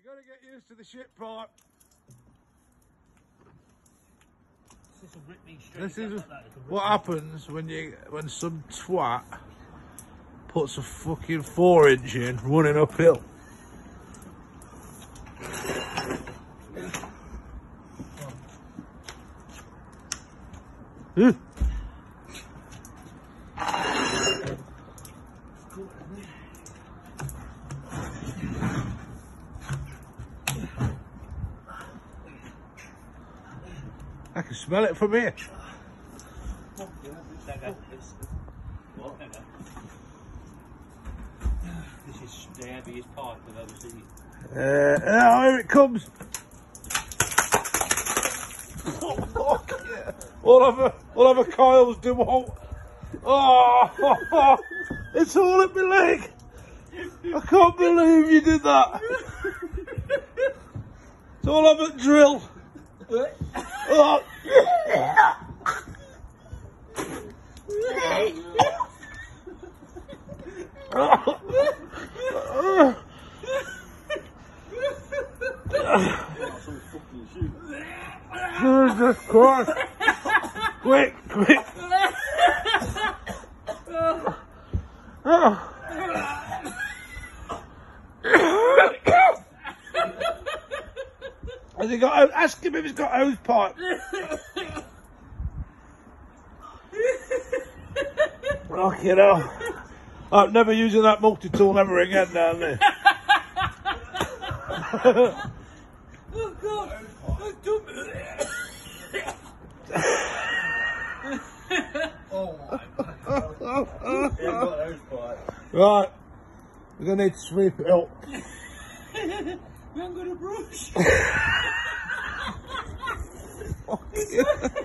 got to get used to the shit pipe. This is what happens when some twat puts a fucking 4-inch in running uphill. I can smell it from here. This is the heaviest pipe I've ever seen. Here it comes. Oh, fuck yeah. All over Kyle's DeWalt. Oh, it's all at my leg. I can't believe you did that. It's all over the drill. Oh. Jesus Christ! Quick! Has he got? Ask him if he's got hose pipe. Fucking hell! I'm never using that multi-tool ever again down there. Oh God! Oh my God! Right, we're gonna need to sweep it up. We haven't got a brush. Fuck yeah.